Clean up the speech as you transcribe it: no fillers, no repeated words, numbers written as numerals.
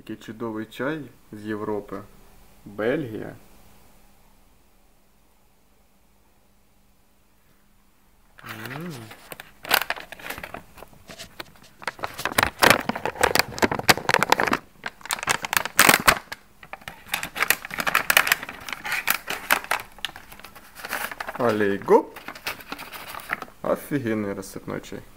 Такий чудовий чай з Європи. Бельгія. Алей гоп. Офігенний розсипной чай.